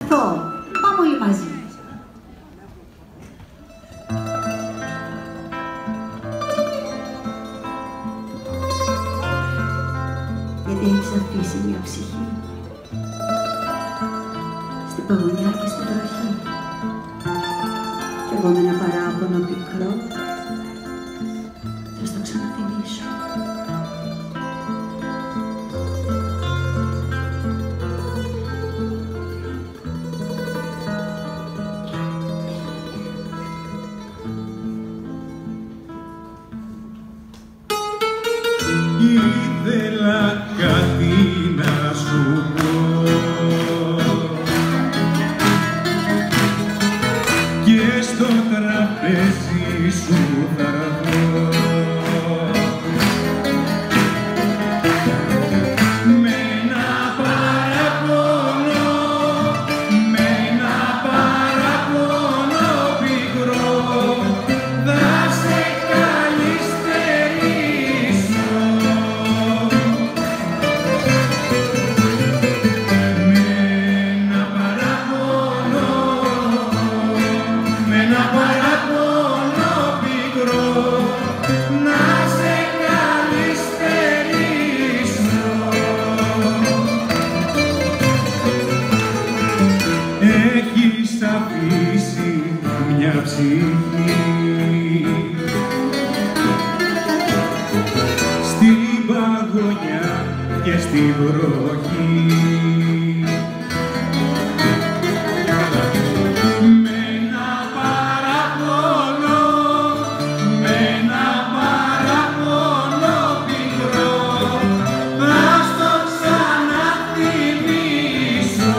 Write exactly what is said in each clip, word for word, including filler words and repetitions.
έρθω. Πάμε όλοι μαζί. Γιατί έχεις αφήσει μια ψυχή στην παγωνιά και στην τροχή. Κι εγώ με ένα παράπονο πικρό θα στο ξαναθυμίσω. Ήθελα κάτι να σου πω και στο τραπέζι σου θα έρθω με ένα παραπονό, με ένα παραπονό πικρό θα σε καλυστερήσω. Έχεις αφήσει μια ψυχή στην παγωνιά και στην βροχή. Με ένα παραπονό, με ένα παραπονό πικρό θα στο ξαναθυμίσω.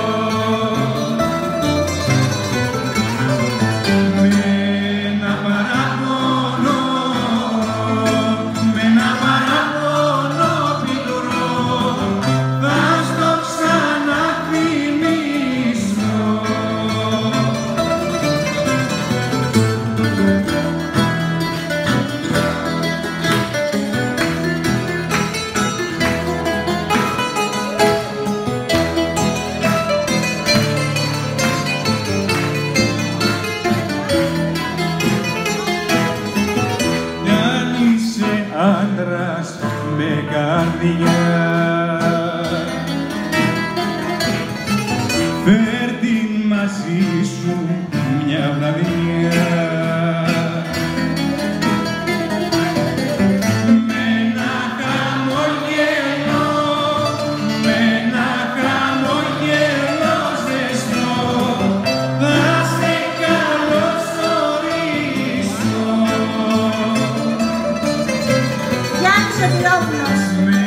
Άντρας με καρδιά, φέρ' την μαζί σου μια βραδιά. Με ένα χαμογέλο, με ένα χαμογέλο ζεστό θα σε καλωσορίσω. Γιάννης ο Τυρόβουλος.